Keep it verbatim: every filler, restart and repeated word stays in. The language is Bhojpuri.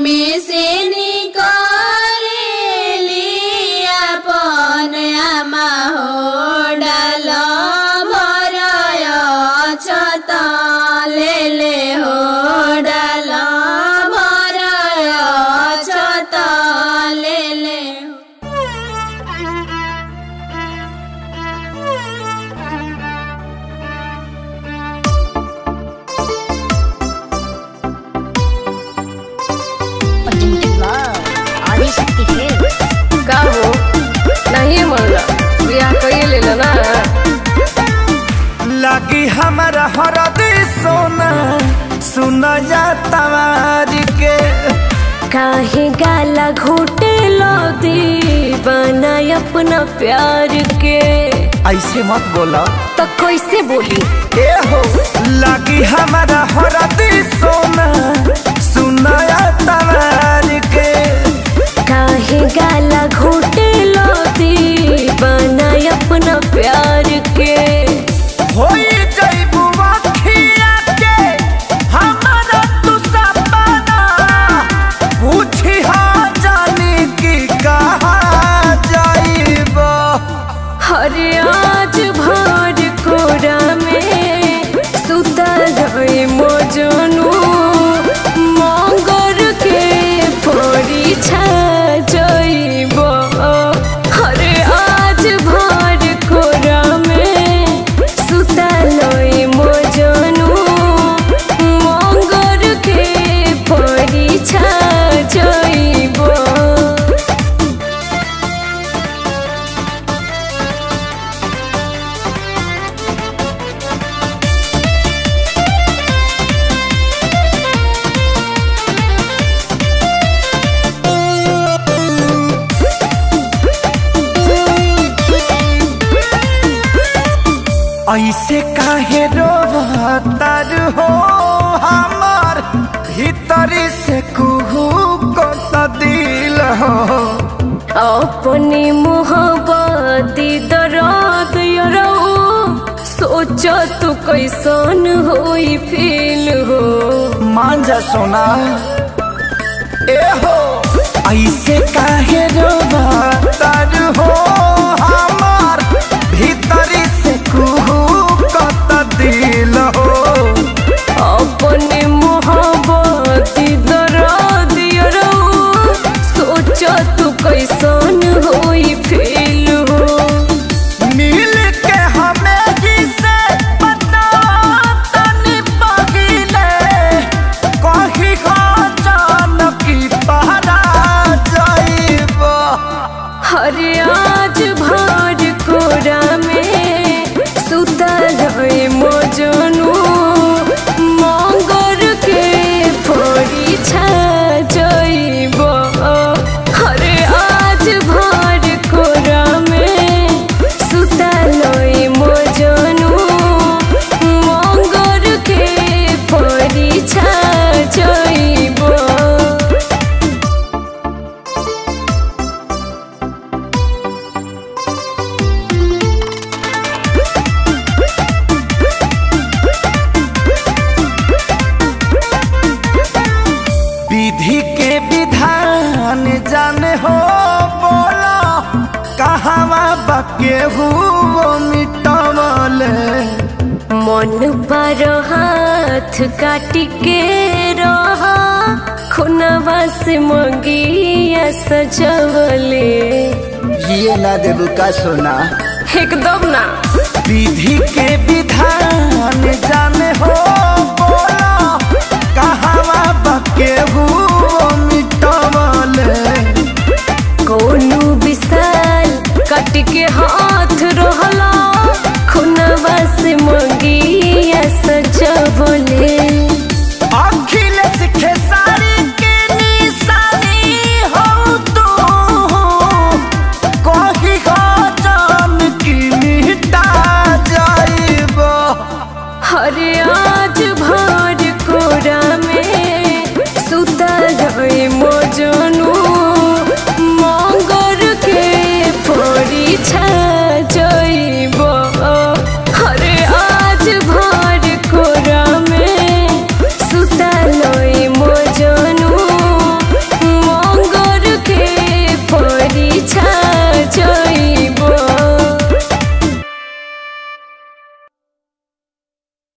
में से निकाले लिया पन आमा हो डाल भराय छता ले ले हो डाल भराय छता ले ले का हो नहीं मनला बियाह कइए लेला ना लगी हमारा हरदी सोना सुना जा तवारी के काहे गाला घोटे लो दीवाना अपना प्यार के ऐसे मत बोला तो कैसे बोली ए हो लगी हमारा हरदी सोना सुना जा तवारी के काहे गाला घोटे लो दीवाना अपना प्यार के होई जइबू अखिया के हमारा तू सपना पूछी हाँ जानी की कहा जाइबा हरे आज भर कोरा में सुता रहे मजनू मंगर के परी छा जाइब हरे आज भर कोरा में सुता लई मजनू मंगर के परी छा जाइब ऐसे काहे रोवतार हो हमार भीतरी से कुहू को दिल हो अपनी मोहब्बत दर्द यरो सोच तू कैसन होई फील हो मान जा सोना ए हो ऐसे काहे रोवतार हो हमार भीतरी से कुहू को दिल हो अपनी मोहब्बत दर्द यरो सोच तू कैसन होई फील हो मिल के हमें जिसे पता तनी पगिले कही जान की पहरा जाइबा हरे आज भर कोरा में सुता रहे मजनू मंगर के परी छा जाइब हरे आज भर कोरा में सुता लई मजनू मंगर के परी छा जाइब विधि के विधान जाने हो बोला कहवा बके हुओ मिटवले मन पर हाथ काट के रहा खुनवा से मंगिया सजवले ये ना देबू का सोना एकदम ना विधि के विधान जाने हो बोला कहवा बके हुओ मिटवले कोनो विशाल काट के हाँ